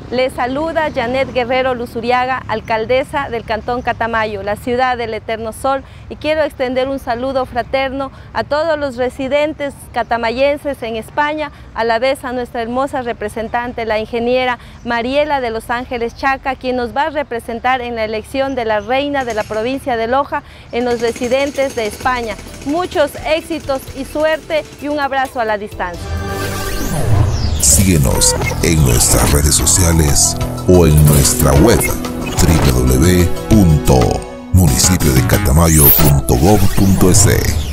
Les saluda Janet Guerrero Luzuriaga, alcaldesa del Cantón Catamayo, la ciudad del eterno sol, y quiero extender un saludo fraterno a todos los residentes catamayenses en España, a la vez a nuestra hermosa representante, la ingeniera Mariela de Los Ángeles Chaca, quien nos va a representar en la elección de la reina de la provincia de Loja en los residentes de España. Muchos éxitos y suerte, y un abrazo a la distancia. Síguenos en nuestras redes sociales o en nuestra web www.municipiodecatamayo.gov.es.